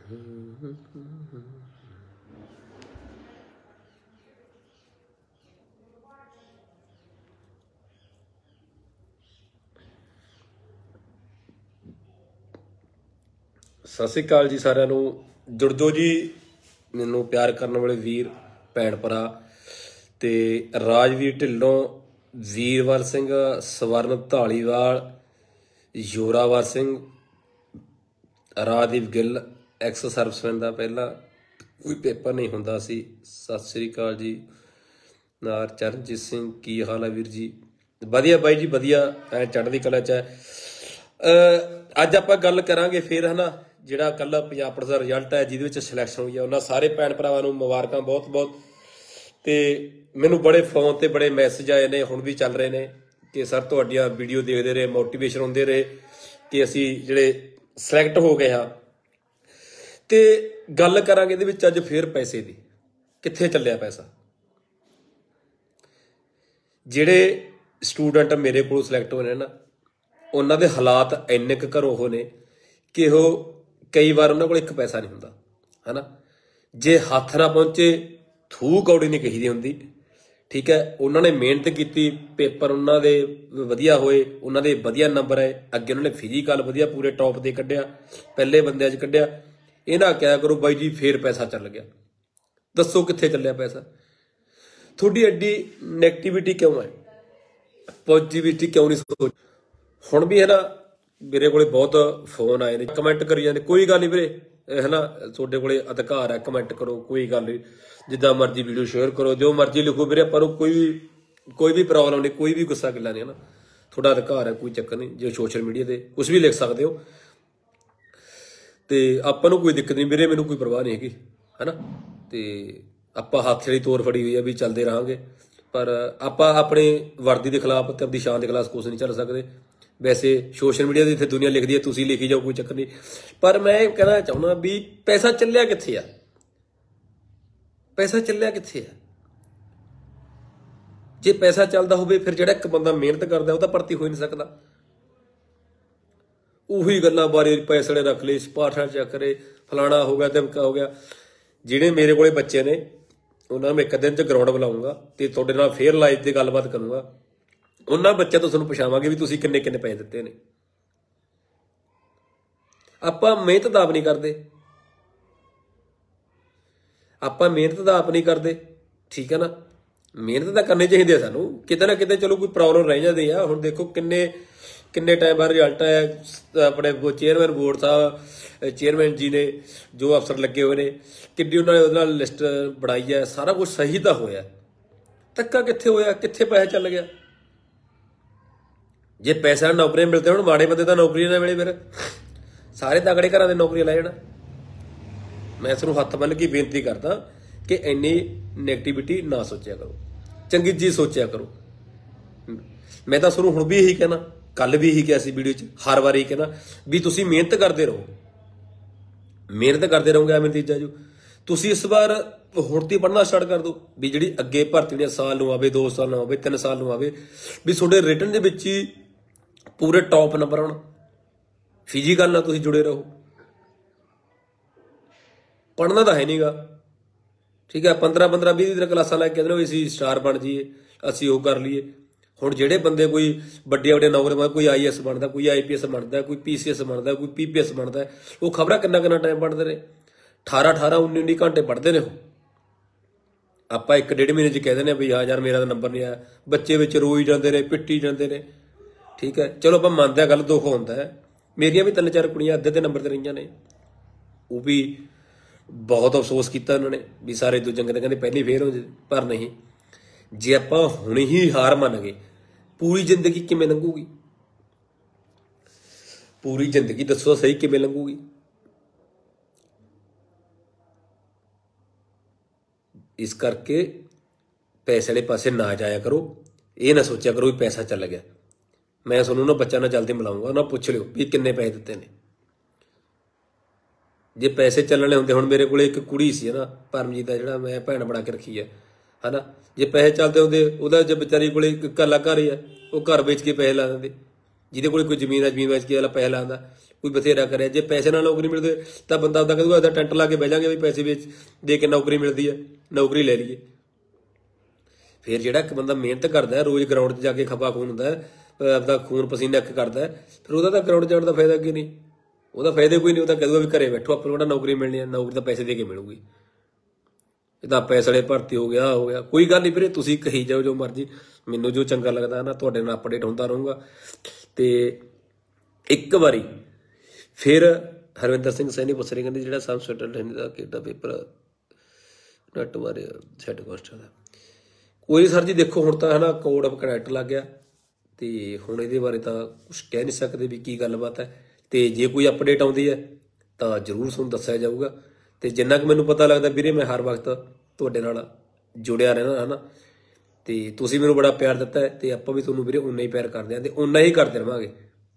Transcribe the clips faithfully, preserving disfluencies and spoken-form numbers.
सत श्री अकाल जी सारिਆਂ ਨੂੰ। जुड़ दो जी मैनू प्यार करने वाले वीर भैन भरा ते राजवीर ढिल्लों, वीरवर सिंह, स्वर्ण धालीवाल, जोरावर सिंह, राजदीप गिल एक्स सर्विसमैन का पहला कोई पेपर नहीं होंदा सी। सत श्री अकाल जी। नार चरणजीत सिंह की हाल है वीर जी? वधिया बाई जी वधिया, ऐ चढ़दी कला च है। अज आपां गल करांगे फिर है ना ਜਿਹੜਾ ਕੱਲ੍ਹ ਪੰਜਾਬ ਪੁਲਿਸ ਦਾ ਰਿਜ਼ਲਟ ਹੈ ਜਿਹਦੇ ਵਿੱਚ ਸਿਲੈਕਸ਼ਨ ਹੋਈ ਹੈ, ਉਹਨਾਂ ਸਾਰੇ ਭੈਣ ਭਰਾਵਾਂ ਨੂੰ ਮੁਬਾਰਕਾਂ ਬਹੁਤ ਬਹੁਤ। ਤੇ ਮੈਨੂੰ ਬੜੇ ਫੋਨ ਤੇ ਬੜੇ ਮੈਸੇਜ ਆਏ ਨੇ, ਹੁਣ ਵੀ ਚੱਲ ਰਹੇ ਨੇ ਕਿ ਸਰ ਤੁਹਾਡੀਆਂ ਵੀਡੀਓ ਦੇਖਦੇ ਰਹੇ, ਮੋਟੀਵੇਸ਼ਨ ਹੁੰਦੇ ਰਹੇ ਕਿ ਅਸੀਂ ਜਿਹੜੇ ਸਿਲੈਕਟ ਹੋ ਗਏ ਹਾਂ। ਤੇ ਗੱਲ ਕਰਾਂਗੇ ਇਹਦੇ ਵਿੱਚ ਅੱਜ ਫਿਰ ਪੈਸੇ ਦੀ, ਕਿੱਥੇ ਚੱਲਿਆ ਪੈਸਾ। ਜਿਹੜੇ ਸਟੂਡੈਂਟ ਮੇਰੇ ਕੋਲ ਸਿਲੈਕਟ ਹੋਏ ਨੇ ਨਾ, ਉਹਨਾਂ ਦੇ ਹਾਲਾਤ ਇੰਨੇ ਕੁ ਘਰੋਂ ਉਹ ਨੇ ਕਿ ਉਹ कई बार उन्होंने को एक पैसा नहीं होंदा है ना। जे हथ ना पहुंचे थू कौड़ी नहीं कही दी होंदी, ठीक है। उन्होंने मेहनत की, पेपर उन्होंने वधिया होए, उन्होंने वधिया नंबर आए, अगे उन्होंने फिजिकल वधिया पूरे टॉप दे कढ़िया, पहले बंदे च कढ़िया। ये ना क्या करो बाई जी फिर पैसा चल गया। दसो कित्थे चलिया पैसा? थोड़ी एडी नैगेटिविटी क्यों है, पॉजिटिविटी क्यों नहीं सोच? हुण भी है ना मेरे को बहुत फोन आए ने, कमेंट करी जाते, कोई गल नहीं वीरे है ना, थोड़े को अधिकार है कमेंट करो, कोई गल नहीं, जिदा मर्जी वीडियो शेयर करो, जो मर्जी लिखो वीरे, पर कोई भी कोई भी प्रॉब्लम नहीं, कोई भी गुस्सा गिला नहीं है ना, थोड़ा अधिकार है, कोई चक्कर नहीं। जो सोशल मीडिया से कुछ भी लिख सकते हो तो आपां नूं कोई दिक्कत नहीं वीरे, मैनूं कोई परवाह नहीं हैगी है ना। तो आपां हत्थ वाली तोड़ फड़ी हुई है भी चलते रहांगे, पर आपां अपने वर्दी के खिलाफ ते अपनी शान के खिलाफ कुछ नहीं चल सकते। वैसे सोशल मीडिया की इतने दुनिया लिखती है, तुसीं लिखी जाओ, कोई चक्कर नहीं, पर मैं कहना चाहना भी पैसा चलिया कित्थे आ, पैसा चलिया कित्थे आ। जे पैसा चलता होवे फिर जिहड़ा एक बंदा मेहनत करदा वो तां भर्ती हो नहीं सकदा। उही गल्लां बारे पैसे रख ले, सपाठा चक्करे, फलाना हो गया, धमका हो गया। जिहड़े मेरे कोले बच्चे ने उन्हां नूं एक दिन च ग्राउंड बुलाऊंगा ते तुहाडे नाल फेयर लाइव ते गलबात करूंगा। उन्होंने बच्चों तो तुहानूं पुछावांगे भी तुसीं किन्ने किन्ने पैसे दित्ते ने। आपां मेहनत दा आप नहीं करते, आपां मेहनत दा आप नहीं करते, ठीक है ना। मेहनत तो करनी चाहिए सानूं, किते ना किते चलो कोई प्रॉब्लम रह जाती है। हुण देखो किन्ने किन्ने टाइम बाद रिजल्ट आया, अपने चेयरमैन बोर्ड साहब, चेयरमैन जी ने जो अफसर लगे हुए ने, किड्डी उन्होंने उहदे नाल लिस्ट बनाई है, सारा कुछ सही तो होया। धक्का कित्थे होया, कित्थे पैसा चल गया? जे पैसा नौकरियां मिलते हो, माड़े बंदे तो नौकरियां ना मिले, फिर सारे तगड़े घर नौकरियां लै जाना। मैं इसनूं हत्थ बन के बेनती करदा कि इन्नी नैगेटिविटी ना सोचा करो, चंगी चीज सोचा करो। मैं तो तुहानूं हुण भी यही कहना, कल भी यही कहा सी वीडियो च, हर बार यही कहना भी तुसीं मेहनत करते रहो, मेहनत करते रहोगे एवें नतीजा जो। तुसीं इस बार हुण तो पढ़ना स्टार्ट कर दो भी जिहड़ी अगे भर्ती ने साल नूं आवे, दो साल नूं आवे, तीन साल नूं आवे, भी तुहाडे रिटन दे विच ही पूरे टॉप नंबर आउण। फिजिकल नाल तुसीं जुड़े रहो, पढ़ना तो है नहीं गा, ठीक है। पंद्रह पंद्रह बीस दिन क्लासां लैके कहते असीं स्टार बन जाइए, असीं वो कर लीए। हुण जिहड़े बंदे कोई वड्डिया वड्डिया नौकरियां, कोई आई एस बनता, कोई आई पी एस बनता, कोई पी सी एस बनता, कोई पी पी एस बनता, वो खबरां किन्ना किन्ना टाइम पढ़ते रहे, अठारह अठारह उन्नी उन्नी घंटे पढ़ते हैं। आपां एक डेढ़ महीने च कह देने भी हाँ यार मेरा तो नंबर नहीं आया, बच्चे विच रोई जाते ने, पिट्टी जाते ने, ठीक है। चलो आपां मनदे गल, दुख होंदा है। मेरियां भी तीन चार कुड़ियां अद्धे ते नंबर ते रहियां ने, वो भी बहुत अफसोस किया उन्होंने भी सारे दूजे कहते कहते पहली फेर हो जाए, पर नहीं। जे आपां हुण ही हार मन गए, पूरी जिंदगी किवें लंघूगी? पूरी जिंदगी दसो सही किवें लंघूगी? इस करके पैसे वाले पासे ना जाया करो, ये ना सोचा करो भी पैसा चल गया। मैं सुनो ना बच्चा ना जल्दी मिलाऊंगा, ना पूछ लियो भी किन्ने पैसे दिते ने। जे पैसे चलने होंगे, हुण मेरे को एक कुड़ी सी ना परमजीत का, जिहड़ा मैं भैन बना के रखी है है ना। जे पैसे चलते होंगे, उहदा जे बेचारी को कला घर ही है, वो घर बेच के पैसे ला देंगे, ਜਿਹਦੇ ਕੋਲ ਕੋਈ ਜ਼ਮੀਨ ਹੈ ਜ਼ਮੀਨ ਵੇਚ ਕੇ ਵਾਲਾ ਪੈਸਾ ਲਾਉਂਦਾ, ਕੋਈ ਬਥੇਰਾ ਕਰਿਆ। ਜੇ ਪੈਸੇ ਨਾਲ ਨੌਕਰੀ ਮਿਲਦੀ ਤਾਂ ਬੰਦਾ ਆਪਦਾ ਕਹੂਗਾ ਆਪਦਾ ਟੈਂਟ ਲਾ ਕੇ ਬਹਿ ਜਾਗੇ ਵੀ ਪੈਸੇ ਵੇਚ ਦੇ ਕੇ ਨੌਕਰੀ ਮਿਲਦੀ ਹੈ, ਨੌਕਰੀ ਲੈ ਲਈਏ। ਫਿਰ ਜਿਹੜਾ ਇੱਕ ਬੰਦਾ ਮਿਹਨਤ ਕਰਦਾ ਰੋਜ਼ ਗਰਾਊਂਡ 'ਚ ਜਾ ਕੇ ਖੱਪਾ ਖੂਨ ਹੁੰਦਾ ਆਪਦਾ ਖੂਨ ਪਸੀਨਾ ਇੱਕ ਕਰਦਾ, ਫਿਰ ਉਹਦਾ ਤਾਂ ਗਰਾਊਂਡ ਜਾਣ ਦਾ ਫਾਇਦਾ ਕੀ ਨਹੀਂ, ਉਹਦਾ ਫਾਇਦਾ ਕੋਈ ਨਹੀਂ। ਉਹ ਤਾਂ ਕਹੂਗਾ ਵੀ ਘਰੇ ਬੈਠੋ ਆਪਾਂ ਨੂੰ ਕਿਹੜਾ ਨੌਕਰੀ ਮਿਲਣੀ ਹੈ, ਨੌਕਰੀ ਤਾਂ ਪੈਸੇ ਦੇ ਕੇ ਮਿਲੂਗੀ। ਇਹਦਾ ਪੈਸੇ ਵਾਲੇ ਭਰਤੀ ਹੋ ਗਿਆ ਹੋ ਗਿਆ, ਕੋਈ ਗੱਲ ਨਹੀਂ ਵੀਰੇ, ਤੁਸੀਂ ਕਹੀ ਜਾਓ ਜੋ ਮਰਜ਼ੀ, ਮੈਨੂੰ ਜੋ ਚੰਗਾ ਲੱਗਦਾ ਨਾ ਤੁਹਾਡੇ ਨਾਲ ਅਪਡੇਟ ਹੁੰਦਾ ਰਹੂੰਗਾ। ਤੇ ਇੱਕ ਵਾਰੀ ਫਿਰ ਹਰਵਿੰਦਰ ਸਿੰਘ ਸੈਣੀ ਪੁੱਛ ਰਹੇ, ਕਹਿੰਦੇ ਜਿਹੜਾ ਸਬ ਇੰਸਪੈਕਟਰ ਦਾ ਕਿਹੜਾ ਪੇਪਰ ਨੈਟ ਬਾਰੇ ਸੈਟ ਕੋਸਟ ਦਾ, ਕੋਈ ਸਰ ਜੀ ਦੇਖੋ ਹੁਣ ਤਾਂ ਹੈ ਨਾ ਕੋਡ ਆਫ ਕੰਡਕਟ ਲੱਗ ਗਿਆ, ਤੇ ਹੁਣ ਇਹਦੇ ਬਾਰੇ ਤਾਂ ਕੁਛ ਕਹਿ ਨਹੀਂ ਸਕਦੇ ਵੀ ਕੀ ਗੱਲਬਾਤ ਹੈ। ਤੇ ਜੇ ਕੋਈ ਅਪਡੇਟ ਆਉਂਦੀ ਹੈ ਤਾਂ ਜ਼ਰੂਰ ਤੁਹਾਨੂੰ ਦੱਸਿਆ ਜਾਊਗਾ। ਤੇ ਜਿੰਨਾ ਕੁ ਮੈਨੂੰ ਪਤਾ ਲੱਗਦਾ ਵੀਰੇ, ਮੈਂ ਹਰ ਵਕਤ ਤੁਹਾਡੇ ਨਾਲ ਜੁੜਿਆ ਰਹਿਣਾ ਹੈ ਨਾ, ਤੇ ਤੁਸੀਂ ਮੈਨੂੰ ਬੜਾ ਪਿਆਰ ਦਿੱਤਾ ਹੈ, ਤੇ ਆਪਾਂ ਵੀ ਤੁਹਾਨੂੰ ਵੀਰੇ ਉਨਾ ਹੀ ਪਿਆਰ ਕਰਦੇ ਹਾਂ ਤੇ ਉਨਾ ਹੀ ਕਰਦੇ ਰਹਾਂਗੇ।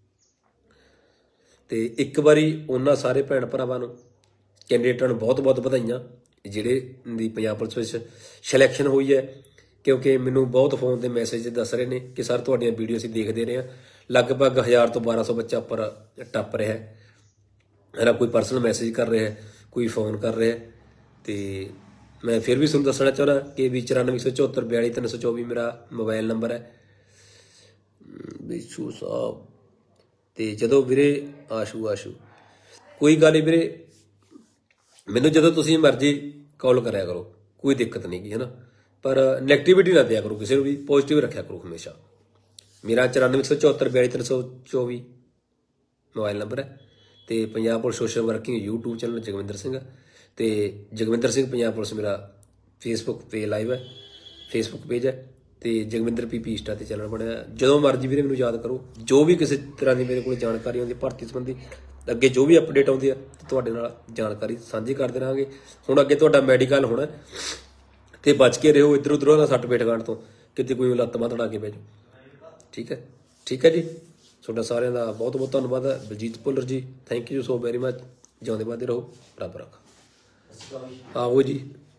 ਤੇ ਇੱਕ ਵਾਰੀ ਉਹਨਾਂ ਸਾਰੇ ਭੈਣ ਭਰਾਵਾਂ ਨੂੰ, ਕੈਂਡੀਡੇਟਾਂ ਨੂੰ ਬਹੁਤ ਬਹੁਤ ਵਧਾਈਆਂ ਜਿਹੜੇ ਦੀ ਪੰਜਾਬ ਪੁਲਿਸ ਵਿੱਚ ਸਿਲੈਕਸ਼ਨ ਹੋਈ ਹੈ, ਕਿਉਂਕਿ ਮੈਨੂੰ ਬਹੁਤ ਫੋਨ 'ਤੇ ਮੈਸੇਜ ਦੱਸ ਰਹੇ ਨੇ ਕਿ ਸਰ ਤੁਹਾਡੀਆਂ ਵੀਡੀਓ ਅਸੀਂ ਦੇਖਦੇ ਰਹੇ ਹਾਂ, ਲਗਭਗ ਹਜ਼ਾਰ ਤੋਂ ਬਾਰਾਂ ਸੌ ਬੱਚਾ ਉੱਪਰ ਟੱਪ ਰਿਹਾ ਹੈ ਨਾ, ਕੋਈ ਪਰਸਨਲ ਮੈਸੇਜ ਕਰ ਰਿਹਾ, ਕੋਈ ਫੋਨ ਕਰ ਰਿਹਾ। ਤੇ ਮੈਂ ਫਿਰ ਵੀ ਤੁਹਾਨੂੰ ਦੱਸਣਾ ਚਾਹੁੰਦਾ ਕਿ ਵੀ ਚੁਰਾਨਵੇਂ ਸੌ ਚੌਹੱਤਰ ਬਿਆਲੀ ਤਿੰਨ ਸੌ ਚੌਵੀ ਮੇਰਾ ਮੋਬਾਈਲ ਨੰਬਰ ਹੈ ਬਿਸ਼ੂ ਸਾਹਿਬ। ਤੇ ਜਦੋਂ ਵੀਰੇ ਆਸ਼ੂ ਆਸ਼ੂ ਕੋਈ ਗੱਲ ਨਹੀਂ ਵੀਰੇ, ਮੈਨੂੰ ਜਦੋਂ ਤੁਸੀਂ ਮਰਜ਼ੀ ਕਾਲ ਕਰਿਆ ਕਰੋ, ਕੋਈ ਦਿੱਕਤ ਨਹੀਂ ਗੀ ਹੈ ਨਾ, ਪਰ ਨੈਗੇਟਿਵਿਟੀ ਨਾ ਦਿਆ ਕਰੋ ਕਿਸੇ ਨੂੰ ਵੀ, ਪੋਜ਼ੀਟਿਵ ਰੱਖਿਆ ਕਰੋ ਹਮੇਸ਼ਾ। ਮੇਰਾ ਚੁਰਾਨਵੇਂ ਸੌ ਚੌਹੱਤਰ ਬਿਆਲੀ ਤਿੰਨ ਸੌ ਚੌਵੀ ਮੋਬਾਈਲ ਨੰਬਰ ਹੈ, ਤੇ Punjab police social working YouTube channel Jagwinder Singh, ਤੇ ਜਗਵਿੰਦਰ ਸਿੰਘ ਪੰਜਾਬ ਪੁਲਿਸ ਮੇਰਾ ਫੇਸਬੁੱਕ 'ਤੇ ਲਾਈਵ ਹੈ, ਫੇਸਬੁੱਕ ਪੇਜ ਹੈ, ਤੇ ਜਗਵਿੰਦਰ ਪੀ ਪੀ ਇੰਸਟਾ 'ਤੇ ਚੈਨਲ ਬਣਿਆ। ਜਦੋਂ ਮਰਜ਼ੀ ਵੀਰੇ ਮੈਨੂੰ ਯਾਦ ਕਰੋ, ਜੋ ਵੀ ਕਿਸੇ ਤਰ੍ਹਾਂ ਦੀ ਮੇਰੇ ਕੋਲ ਜਾਣਕਾਰੀ ਆਉਂਦੀ ਭਰਤੀ ਸੰਬੰਧੀ, ਅੱਗੇ ਜੋ ਵੀ ਅਪਡੇਟ ਆਉਂਦੀ ਹੈ ਤੁਹਾਡੇ ਨਾਲ ਜਾਣਕਾਰੀ ਸਾਂਝੀ ਕਰਦੇ ਰਹਾਂਗੇ। ਹੁਣ ਅੱਗੇ ਤੁਹਾਡਾ ਮੈਡੀਕਲ ਹੋਣਾ, ਤੇ ਬਚ ਕੇ ਰਹੋ ਇੱਧਰ ਉੱਧਰੋਂ ਦਾ ਸੱਟ ਪੇਟ ਖਾਣ ਤੋਂ, ਕਿਤੇ ਕੋਈ ਲੱਤ ਬਾਂਹ ਤੜਾ ਕੇ ਬਹਿ ਜਾਓ। ਠੀਕ ਹੈ, ਠੀਕ ਹੈ ਜੀ, ਤੁਹਾਡਾ ਸਾਰਿਆਂ ਦਾ ਬਹੁਤ ਬਹੁਤ ਧੰਨਵਾਦ ਹੈ। Baljit Bhullar ji, thank you so very much, ਜਿਉਂਦੇ ਵੱਧਦੇ ਰਹੋ, ਰੱਬ ਰੱਖਾ। ਆਓ ਜੀ।